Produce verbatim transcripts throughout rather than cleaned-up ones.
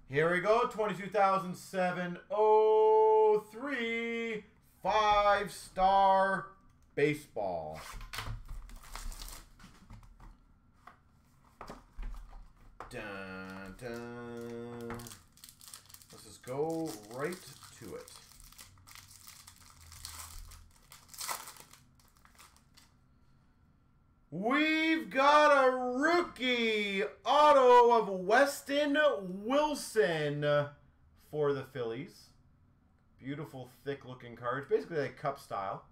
Here we go, twenty-two thousand seven oh three, five-star baseball. Dun, dun. Let's just go right to it. We've got a rookie auto of Weston Wilson for the Phillies. Beautiful, thick-looking cards. Basically like cup style.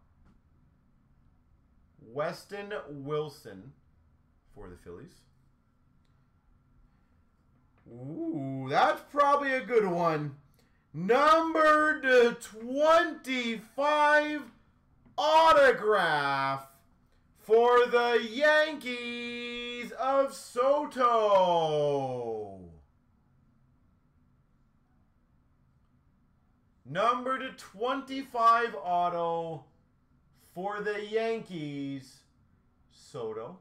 Weston Wilson for the Phillies. Ooh, that's probably a good one. Numbered twenty-five autograph for the Yankees of Soto. Number to twenty-five auto for the Yankees, Soto.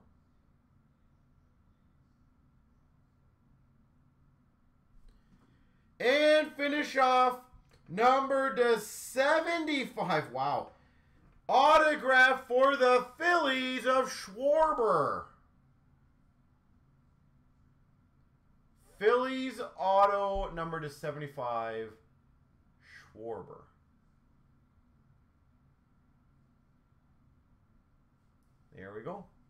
And finish off number to seventy-five. Wow. Autograph for the Phillies of Schwarber. Phillies auto number to seventy-five, Schwarber. There we go.